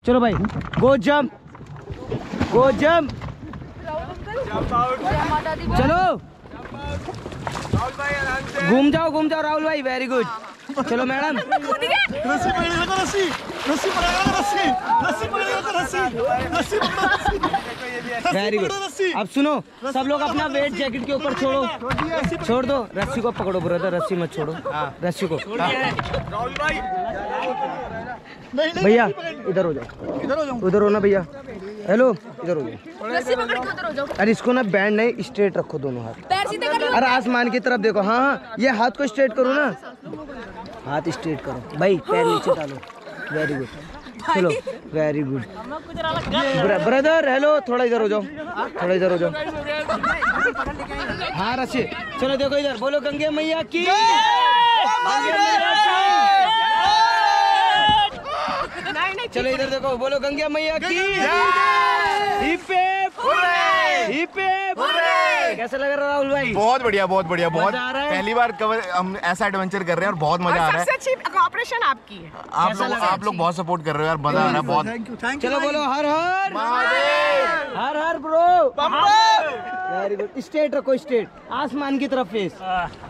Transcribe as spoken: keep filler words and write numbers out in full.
चलो भाई, गो जंप, गो जंप, चलो घूम जाओ घूम जाओ राहुल भाई, वेरी गुड। चलो मैडम, रस्सी पकड़ेगा तो रस्सी, रस्सी पकड़ेगा तो रस्सी, रस्सी पकड़ेगा तो रस्सी, रस्सी पकड़ो रस्सी। Very good. अब सुनो, सब लोग अपना वेट जैकेट के ऊपर छोड़ो, छोड़ दो, रस्सी को पकड़ो ब्रदर, रस्सी मत छोड़ो, रस्सी को। राहुल भाई भैया इधर हो जाओ, इधर हो जाओ, उधर हो ना भैया, हेलो इधर हो जाओ। रस्सी पकड़ के उधर हो जाओ। अरे इसको ना बैंड नहीं, स्ट्रेट रखो दोनों हाथ, पैर सीधे कर लो। अरे आसमान की तरफ देखो। हाँ हाँ, ये हाथ को स्ट्रेट करो ना, हाथ स्ट्रेट करो भाई, पैर नीचे डालो, वेरी गुड। चलो वेरी गुड ब्रदर, हेलो थोड़ा इधर हो जाओ, थोड़ा इधर हो जाओ। हाँ रस्सी, चलो देखो इधर, बोलो गंगे मैया की, गंगे मैया की। चलो इधर देखो, बोलो गंगे मैया की। Hip hip hip hip. कैसा लग रहा है राहुल भाई? बहुत बढ़िया, बहुत बढ़िया, बहुत मजा आ रहा है? पहली बार कवर हम ऐसा एडवेंचर कर रहे हैं और बहुत मजा आ रहा है। सबसे अच्छी कोऑपरेशन आपकी है। आप लोग आप लोग बहुत सपोर्ट कर रहे हो यार, मजा आ रहा है बहुत। Thank you, thank you. चलो बोलो हर हर महादेव। हर हर ब्रो, वेरी गुड। स्ट्रेट रखो, स्ट्रेट आसमान की तरफ फेस।